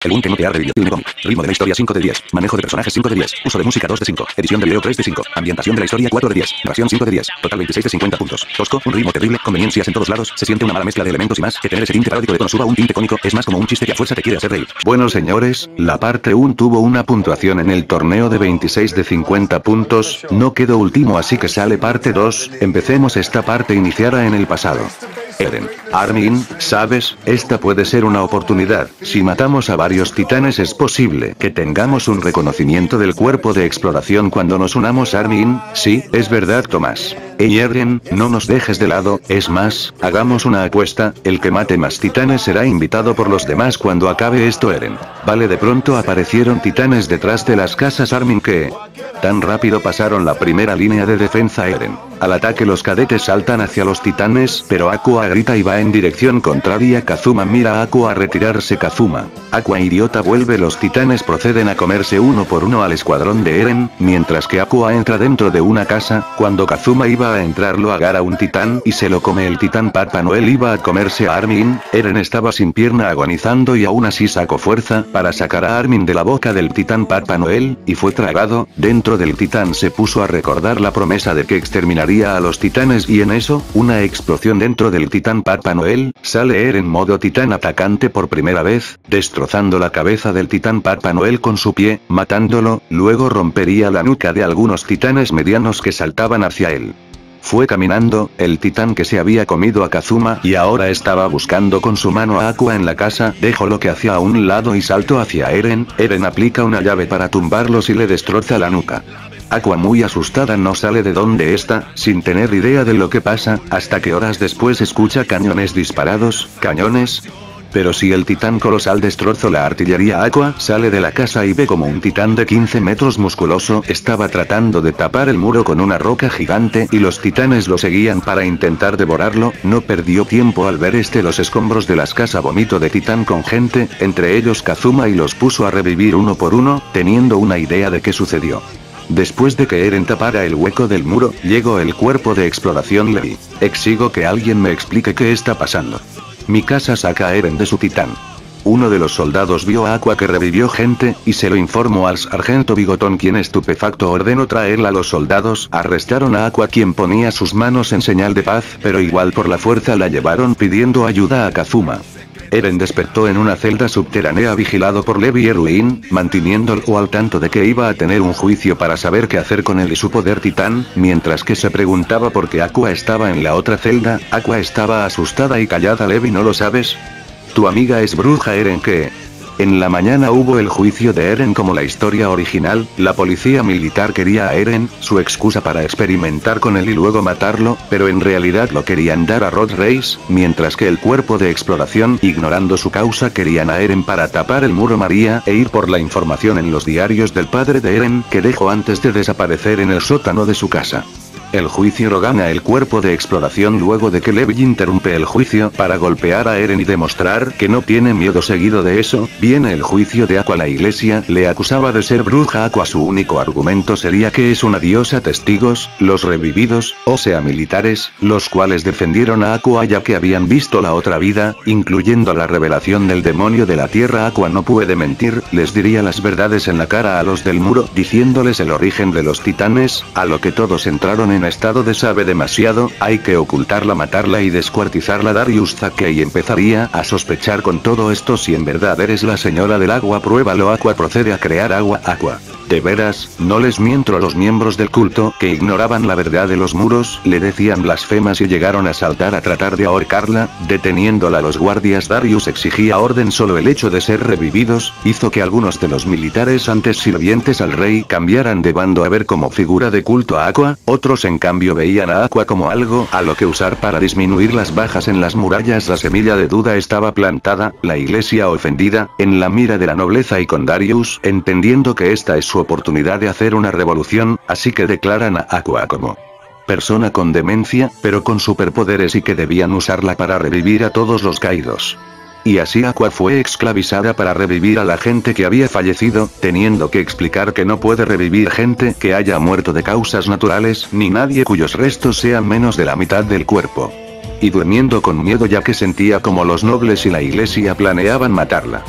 El boom que no te ha revivido. Unicomic. Ritmo de la historia 5 de 10. Manejo de personajes 5 de 10. Uso de música 2 de 5. Edición de video 3 de 5. Ambientación de la historia 4 de 10. Ración 5 de 10. Total 26 de 50 puntos. Tosco, un ritmo terrible, conveniencias en todos lados, se siente una mala mezcla de elementos y más que tener ese tinte paródico de tono suba un tinte cómico, es más como un chiste que a fuerza te quiere hacer reír. Bueno señores, la parte 1 tuvo una puntuación en el torneo de 26 de 50 puntos, no quedó último así que sale parte 2, empecemos esta parte iniciada en el pasado. Eren. Armin, ¿sabes? Esta puede ser una oportunidad. Si matamos a varios titanes es posible que tengamos un reconocimiento del cuerpo de exploración cuando nos unamos. Armin, sí, es verdad Tomás. Ey Eren, no nos dejes de lado, es más, hagamos una apuesta, el que mate más titanes será invitado por los demás cuando acabe esto. Eren. Vale, de pronto aparecieron titanes detrás de las casas. Armin, ¿qué? Tan rápido pasaron la primera línea de defensa. Eren. Al ataque los cadetes saltan hacia los titanes, pero Aqua grita y va en dirección contraria. Kazuma mira a Aqua retirarse. Kazuma. Aqua idiota vuelve. Los titanes proceden a comerse uno por uno al escuadrón de Eren, mientras que Aqua entra dentro de una casa. Cuando Kazuma iba a entrar lo agarra un titán y se lo come. El titán Papá Noel iba a comerse a Armin. Eren estaba sin pierna agonizando y aún así sacó fuerza para sacar a Armin de la boca del titán Papá Noel, y fue tragado. Dentro del titán se puso a recordar la promesa de que exterminaría a los titanes y en eso, una explosión dentro del titán Papá Noel, sale Eren modo titán atacante por primera vez, destrozando la cabeza del titán Papá Noel con su pie, matándolo, luego rompería la nuca de algunos titanes medianos que saltaban hacia él. Fue caminando, el titán que se había comido a Kazuma y ahora estaba buscando con su mano a Aqua en la casa, dejó lo que hacía a un lado y saltó hacia Eren. Eren aplica una llave para tumbarlos y le destroza la nuca. Aqua muy asustada no sale de donde está, sin tener idea de lo que pasa, hasta que horas después escucha cañones disparados. ¿Cañones? Pero si el titán colosal destrozó la artillería. Aqua sale de la casa y ve como un titán de 15 metros musculoso estaba tratando de tapar el muro con una roca gigante y los titanes lo seguían para intentar devorarlo. No perdió tiempo al ver los escombros de las casas vómito de titán con gente, entre ellos Kazuma, y los puso a revivir uno por uno, teniendo una idea de qué sucedió. Después de que Eren tapara el hueco del muro, llegó el cuerpo de exploración Levi. Exijo que alguien me explique qué está pasando. Mi casa saca a Eren de su titán. Uno de los soldados vio a Aqua que revivió gente, y se lo informó al sargento Bigotón, quien estupefacto ordenó traerla a los soldados. Arrestaron a Aqua, quien ponía sus manos en señal de paz, pero igual por la fuerza la llevaron pidiendo ayuda a Kazuma. Eren despertó en una celda subterránea vigilado por Levi y Ruin, manteniéndolo al tanto de que iba a tener un juicio para saber qué hacer con él y su poder titán, mientras que se preguntaba por qué Aqua estaba en la otra celda. Aqua estaba asustada y callada. Levi, ¿no lo sabes? Tu amiga es bruja. Eren, ¿qué? En la mañana hubo el juicio de Eren como la historia original. La policía militar quería a Eren, su excusa para experimentar con él y luego matarlo, pero en realidad lo querían dar a Rod Reis, mientras que el cuerpo de exploración, ignorando su causa, querían a Eren para tapar el muro María e ir por la información en los diarios del padre de Eren, que dejó antes de desaparecer en el sótano de su casa. El juicio lo gana el cuerpo de exploración luego de que Levi interrumpe el juicio para golpear a Eren y demostrar que no tiene miedo. Seguido de eso, viene el juicio de Aqua. La iglesia le acusaba de ser bruja. Aqua su único argumento sería que es una diosa. Testigos, los revividos, o sea militares, los cuales defendieron a Aqua ya que habían visto la otra vida, incluyendo la revelación del demonio de la tierra. Aqua no puede mentir, les diría las verdades en la cara a los del muro, diciéndoles el origen de los titanes, a lo que todos entraron en estado de sabe demasiado, hay que ocultarla, matarla y descuartizarla. Darius Zakei empezaría a sospechar con todo esto si en verdad eres la señora del agua. Pruébalo. Aqua procede a crear agua. Aqua. De veras, no les miento, los miembros del culto, que ignoraban la verdad de los muros, le decían blasfemas y llegaron a saltar a tratar de ahorcarla, deteniéndola. Los guardias Darius exigía orden. Solo el hecho de ser revividos, hizo que algunos de los militares antes sirvientes al rey cambiaran de bando a ver como figura de culto a Aqua, otros en cambio veían a Aqua como algo a lo que usar para disminuir las bajas en las murallas. La semilla de duda estaba plantada, la iglesia ofendida, en la mira de la nobleza y con Darius, entendiendo que esta es su oportunidad de hacer una revolución, así que declaran a Aqua como persona con demencia, pero con superpoderes, y que debían usarla para revivir a todos los caídos. Y así Aqua fue esclavizada para revivir a la gente que había fallecido, teniendo que explicar que no puede revivir gente que haya muerto de causas naturales, ni nadie cuyos restos sean menos de la mitad del cuerpo. Y durmiendo con miedo ya que sentía como los nobles y la iglesia planeaban matarla.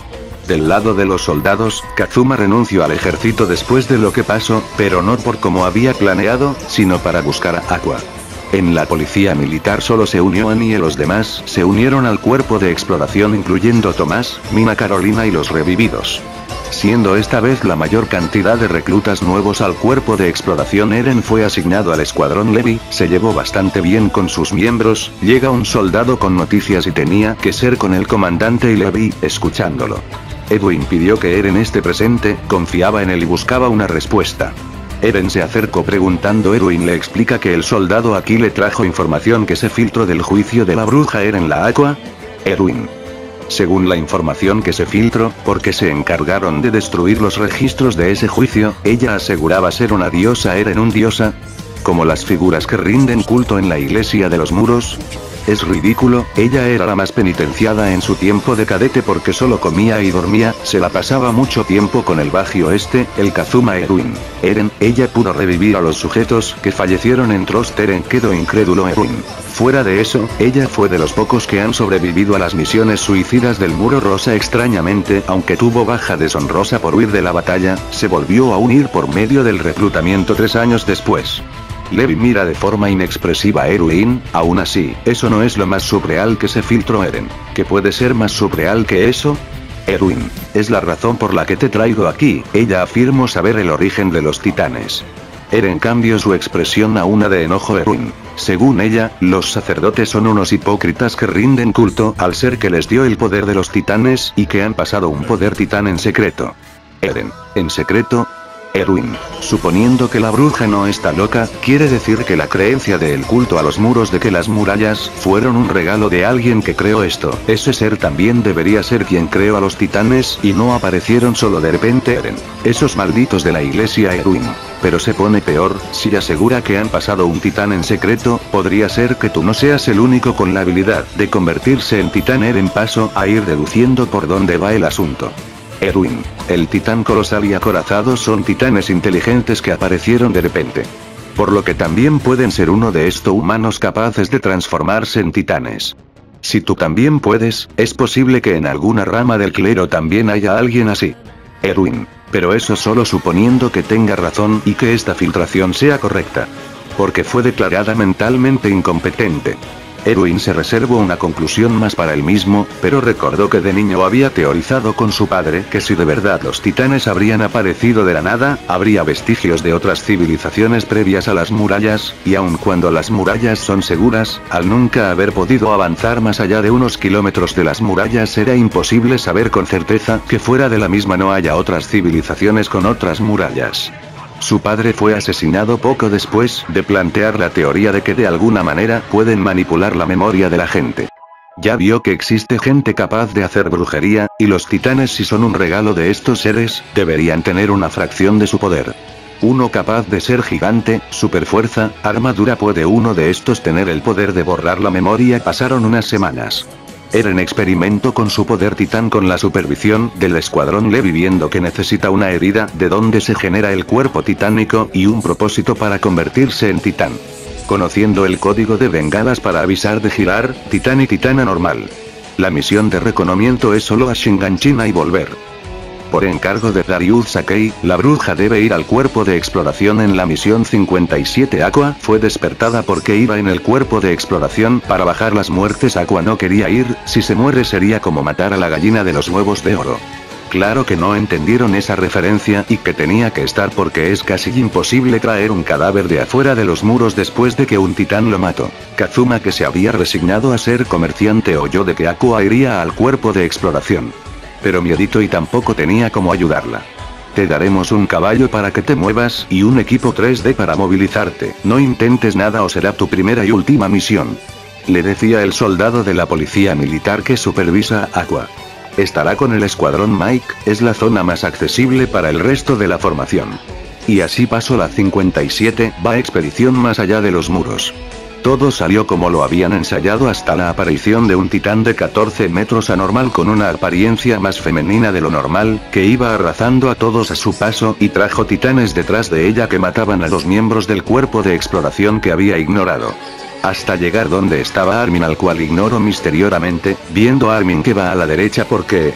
Del lado de los soldados, Kazuma renunció al ejército después de lo que pasó, pero no por como había planeado, sino para buscar a Aqua. En la policía militar solo se unió Annie y los demás se unieron al cuerpo de exploración incluyendo Tomás, Mina, Carolina y los revividos. Siendo esta vez la mayor cantidad de reclutas nuevos al cuerpo de exploración, Eren fue asignado al escuadrón Levi, se llevó bastante bien con sus miembros, llega un soldado con noticias y tenía que ser con el comandante y Levi, escuchándolo. Edwin pidió que Eren esté presente, confiaba en él y buscaba una respuesta. Eren se acercó preguntando. Edwin le explica que el soldado aquí le trajo información que se filtró del juicio de la bruja Eren la Aqua. Edwin. Según la información que se filtró, porque se encargaron de destruir los registros de ese juicio, ella aseguraba ser una diosa. ¿Eren un diosa? Como las figuras que rinden culto en la iglesia de los muros. Es ridículo, ella era la más penitenciada en su tiempo de cadete porque solo comía y dormía, se la pasaba mucho tiempo con el Bagio Este, el Kazuma Edwin. Eren, ella pudo revivir a los sujetos que fallecieron en Trost. Eren quedó incrédulo. Edwin. Fuera de eso, ella fue de los pocos que han sobrevivido a las misiones suicidas del Muro Rosa. Extrañamente, aunque tuvo baja deshonrosa por huir de la batalla, se volvió a unir por medio del reclutamiento 3 años después. Levi mira de forma inexpresiva a Erwin. Aún así, eso no es lo más surreal que se filtró. Eren. ¿Qué puede ser más surreal que eso? Erwin, es la razón por la que te traigo aquí. Ella afirmó saber el origen de los titanes. Eren cambió su expresión a una de enojo. Erwin. Según ella, los sacerdotes son unos hipócritas que rinden culto al ser que les dio el poder de los titanes y que han pasado un poder titán en secreto. Eren. ¿En secreto? Erwin, suponiendo que la bruja no está loca, quiere decir que la creencia del culto a los muros de que las murallas fueron un regalo de alguien que creó esto. Ese ser también debería ser quien creó a los titanes y no aparecieron solo de repente. Eren. Esos malditos de la iglesia. Erwin. Pero se pone peor, si asegura que han pasado un titán en secreto, podría ser que tú no seas el único con la habilidad de convertirse en titán. Eren paso a ir deduciendo por dónde va el asunto. Erwin, el titán colosal y acorazado son titanes inteligentes que aparecieron de repente. Por lo que también pueden ser uno de estos humanos capaces de transformarse en titanes. Si tú también puedes, es posible que en alguna rama del clero también haya alguien así. Erwin, pero eso solo suponiendo que tenga razón y que esta filtración sea correcta. Porque fue declarada mentalmente incompetente. Erwin se reservó una conclusión más para él mismo, pero recordó que de niño había teorizado con su padre que si de verdad los titanes habrían aparecido de la nada, habría vestigios de otras civilizaciones previas a las murallas, y aun cuando las murallas son seguras, al nunca haber podido avanzar más allá de unos kilómetros de las murallas era imposible saber con certeza que fuera de la misma no haya otras civilizaciones con otras murallas. Su padre fue asesinado poco después de plantear la teoría de que de alguna manera pueden manipular la memoria de la gente. Ya vio que existe gente capaz de hacer brujería, y los titanes, si son un regalo de estos seres, deberían tener una fracción de su poder. Uno capaz de ser gigante, superfuerza, armadura. ¿Puede uno de estos tener el poder de borrar la memoria? Pasaron unas semanas. Eren experimentó con su poder titán con la supervisión del escuadrón Levi, viendo que necesita una herida de donde se genera el cuerpo titánico y un propósito para convertirse en titán. Conociendo el código de bengalas para avisar de girar, titán y titana normal. La misión de reconocimiento es solo a Shinganshina y volver. Por encargo de Darius Sakei, la bruja debe ir al cuerpo de exploración en la misión 57. Aqua fue despertada porque iba en el cuerpo de exploración para bajar las muertes. Aqua no quería ir, si se muere sería como matar a la gallina de los huevos de oro. Claro que no entendieron esa referencia y que tenía que estar porque es casi imposible traer un cadáver de afuera de los muros después de que un titán lo mató. Kazuma, que se había resignado a ser comerciante, oyó de que Aqua iría al cuerpo de exploración. Pero miedito y tampoco tenía cómo ayudarla. Te daremos un caballo para que te muevas y un equipo 3D para movilizarte. No intentes nada o será tu primera y última misión. Le decía el soldado de la policía militar que supervisa a Aqua. Estará con el escuadrón Mike, es la zona más accesible para el resto de la formación. Y así pasó la 57, va expedición más allá de los muros. Todo salió como lo habían ensayado hasta la aparición de un titán de 14 metros anormal con una apariencia más femenina de lo normal, que iba arrasando a todos a su paso y trajo titanes detrás de ella que mataban a los miembros del cuerpo de exploración que había ignorado. Hasta llegar donde estaba Armin, al cual ignoró misteriosamente, viendo a Armin que va a la derecha porque...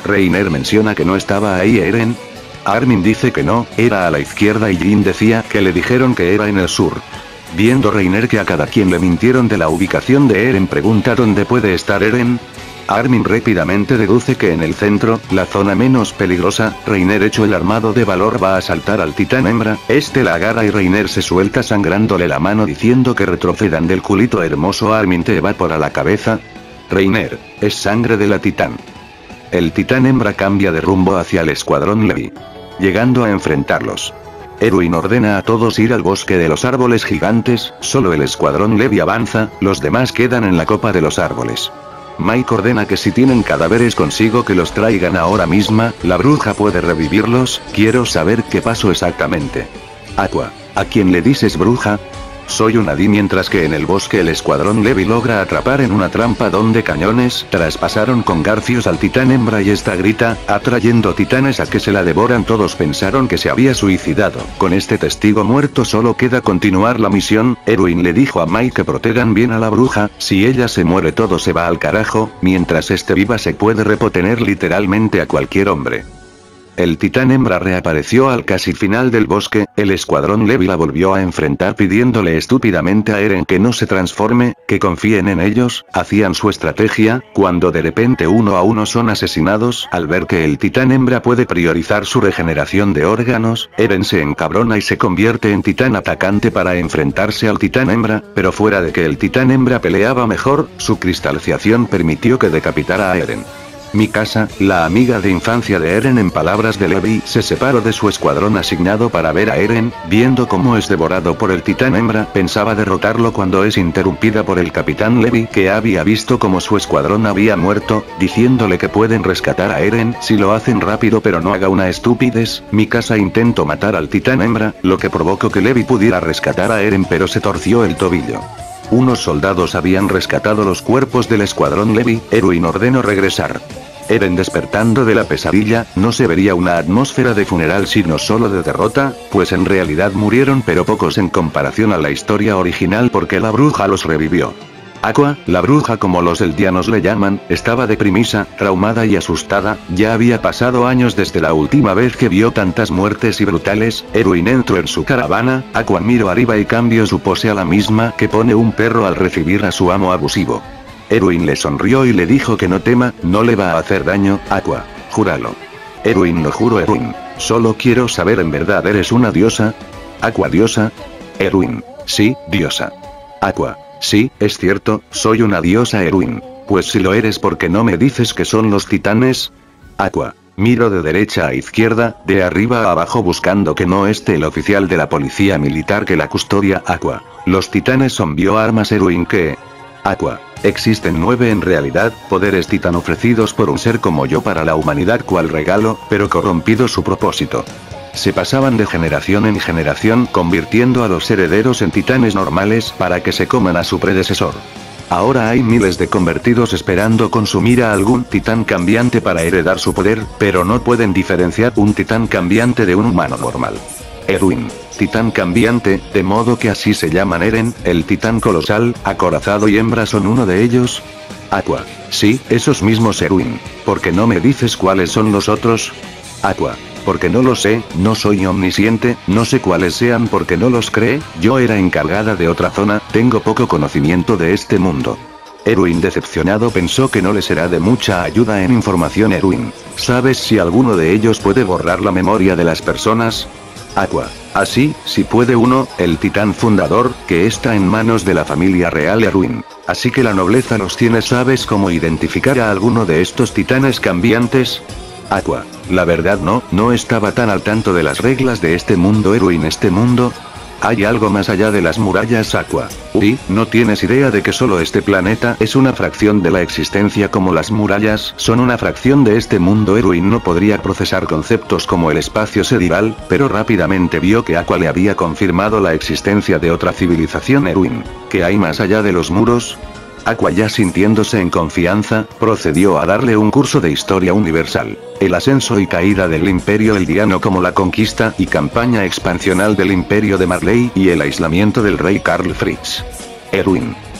Reiner menciona que no estaba ahí Eren. Armin dice que no, era a la izquierda y Jin decía que le dijeron que era en el sur. Viendo Reiner que a cada quien le mintieron de la ubicación de Eren, pregunta ¿dónde puede estar Eren? Armin rápidamente deduce que en el centro, la zona menos peligrosa. Reiner, hecho el armado de valor, va a asaltar al titán hembra. Este la agarra y Reiner se suelta sangrándole la mano diciendo que retrocedan del culito hermoso. Armin te evapora la cabeza. Reiner, es sangre de la titán. El titán hembra cambia de rumbo hacia el escuadrón Levi, llegando a enfrentarlos. Erwin ordena a todos ir al bosque de los árboles gigantes. Solo el escuadrón Levi avanza, los demás quedan en la copa de los árboles. Mike ordena que si tienen cadáveres consigo que los traigan ahora misma, la bruja puede revivirlos. Quiero saber qué pasó exactamente. Aqua, ¿a quién le dices bruja? Soy una Di. Mientras que en el bosque el escuadrón Levi logra atrapar en una trampa donde cañones traspasaron con garfios al titán hembra y esta grita, atrayendo titanes a que se la devoran. Todos pensaron que se había suicidado. Con este testigo muerto solo queda continuar la misión. Erwin le dijo a Mike que protejan bien a la bruja, si ella se muere todo se va al carajo, mientras esté viva se puede repotener literalmente a cualquier hombre. El titán hembra reapareció al casi final del bosque. El escuadrón Levi la volvió a enfrentar pidiéndole estúpidamente a Eren que no se transforme, que confíen en ellos. Hacían su estrategia, cuando de repente uno a uno son asesinados. Al ver que el titán hembra puede priorizar su regeneración de órganos, Eren se encabrona y se convierte en titán atacante para enfrentarse al titán hembra, pero fuera de que el titán hembra peleaba mejor, su cristalización permitió que decapitara a Eren. Mikasa, la amiga de infancia de Eren, en palabras de Levi, se separó de su escuadrón asignado para ver a Eren. Viendo cómo es devorado por el titán hembra, pensaba derrotarlo cuando es interrumpida por el capitán Levi, que había visto cómo su escuadrón había muerto, diciéndole que pueden rescatar a Eren si lo hacen rápido pero no haga una estupidez. Mikasa intentó matar al titán hembra, lo que provocó que Levi pudiera rescatar a Eren pero se torció el tobillo. Unos soldados habían rescatado los cuerpos del escuadrón Levi. Erwin ordenó regresar. Eren, despertando de la pesadilla, no se vería una atmósfera de funeral sino solo de derrota, pues en realidad murieron pero pocos en comparación a la historia original porque la bruja los revivió. Aqua, la bruja como los eldianos le llaman, estaba deprimida, traumada y asustada. Ya había pasado años desde la última vez que vio tantas muertes y brutales. Erwin entró en su caravana. Aqua miró arriba y cambió su pose a la misma que pone un perro al recibir a su amo abusivo. Erwin le sonrió y le dijo que no tema, no le va a hacer daño. Aqua, júralo. Erwin, lo juro Erwin. Solo quiero saber, ¿en verdad eres una diosa? Aqua, diosa. Erwin, sí, diosa. Aqua, sí, es cierto, soy una diosa Erwin. Pues si lo eres, ¿por qué no me dices que son los titanes? Aqua, miro de derecha a izquierda, de arriba a abajo buscando que no esté el oficial de la policía militar que la custodia. Aqua, los titanes son bioarmas Erwin. ¿Qué? Aqua, existen 9 en realidad, poderes titán ofrecidos por un ser como yo para la humanidad cual regalo, pero corrompido su propósito. Se pasaban de generación en generación convirtiendo a los herederos en titanes normales para que se coman a su predecesor. Ahora hay miles de convertidos esperando consumir a algún titán cambiante para heredar su poder, pero no pueden diferenciar un titán cambiante de un humano normal. Erwin, titán cambiante, de modo que así se llaman. Eren, el titán colosal, acorazado y hembra son uno de ellos. Aqua, sí, esos mismos Erwin. ¿Por qué no me dices cuáles son los otros? Aqua, porque no lo sé, no soy omnisciente, no sé cuáles sean porque no los cree, yo era encargada de otra zona, tengo poco conocimiento de este mundo. Erwin, decepcionado, pensó que no le será de mucha ayuda en información. Erwin, ¿sabes si alguno de ellos puede borrar la memoria de las personas? Aqua, así, si puede uno, el titán fundador, que está en manos de la familia real Erwin. Así que la nobleza los tiene. ¿Sabes cómo identificar a alguno de estos titanes cambiantes? Aqua, la verdad no estaba tan al tanto de las reglas de este mundo Erwin. ¿Este mundo? ¿Hay algo más allá de las murallas? Aqua, uy, ¿no tienes idea de que solo este planeta es una fracción de la existencia como las murallas son una fracción de este mundo? Erwin no podría procesar conceptos como el espacio sideral, pero rápidamente vio que Aqua le había confirmado la existencia de otra civilización. Erwin, ¿qué hay más allá de los muros? Aqua, ya sintiéndose en confianza, procedió a darle un curso de historia universal, el ascenso y caída del imperio eldiano como la conquista y campaña expansional del imperio de Marley y el aislamiento del rey Karl Fritz. Erwin,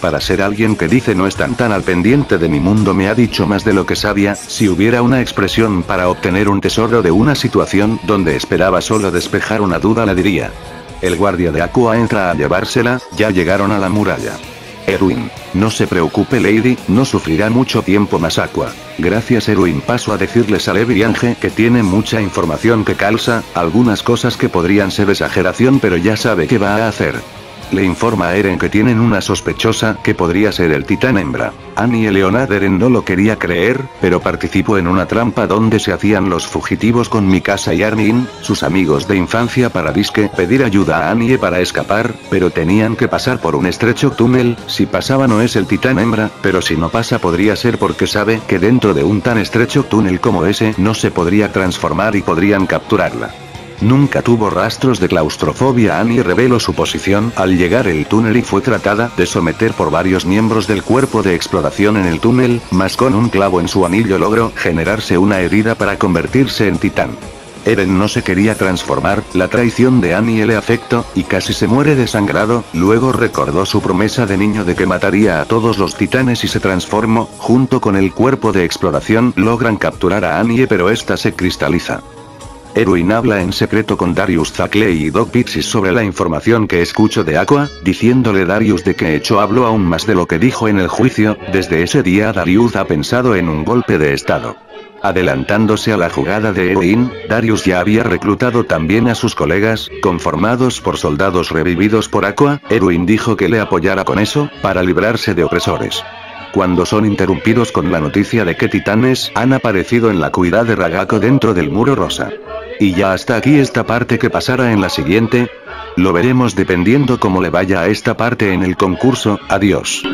para ser alguien que dice no están tan al pendiente de mi mundo me ha dicho más de lo que sabía, si hubiera una expresión para obtener un tesoro de una situación donde esperaba solo despejar una duda la diría. El guardia de Aqua entra a llevársela, ya llegaron a la muralla. Erwin, no se preocupe Lady, no sufrirá mucho tiempo más Aqua. Gracias Erwin, paso a decirles a Levi Ange que tiene mucha información que calza, algunas cosas que podrían ser exageración pero ya sabe qué va a hacer. Le informa a Eren que tienen una sospechosa que podría ser el titán hembra. Annie y Leonard Eren no lo quería creer, pero participó en una trampa donde se hacían los fugitivos con Mikasa y Armin, sus amigos de infancia para disque pedir ayuda a Annie para escapar, pero tenían que pasar por un estrecho túnel, si pasaba no es el titán hembra, pero si no pasa podría ser porque sabe que dentro de un tan estrecho túnel como ese no se podría transformar y podrían capturarla. Nunca tuvo rastros de claustrofobia. Annie reveló su posición al llegar el túnel y fue tratada de someter por varios miembros del cuerpo de exploración en el túnel, mas con un clavo en su anillo logró generarse una herida para convertirse en titán. Eren no se quería transformar, la traición de Annie le afectó, y casi se muere desangrado, luego recordó su promesa de niño de que mataría a todos los titanes y se transformó, junto con el cuerpo de exploración logran capturar a Annie pero esta se cristaliza. Erwin habla en secreto con Darius Zackley y Doc Pixis sobre la información que escucho de Aqua, diciéndole Darius de que hecho habló aún más de lo que dijo en el juicio, desde ese día Darius ha pensado en un golpe de estado. Adelantándose a la jugada de Erwin, Darius ya había reclutado también a sus colegas, conformados por soldados revividos por Aqua, Erwin dijo que le apoyara con eso, para librarse de opresores. Cuando son interrumpidos con la noticia de que titanes han aparecido en la cuidad de Ragako dentro del muro rosa. Y ya hasta aquí esta parte. ¿Qué pasará en la siguiente? Lo veremos dependiendo cómo le vaya a esta parte en el concurso. Adiós.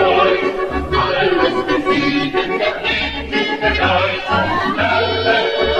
Alles besiegen, der Krieg ist der Geist.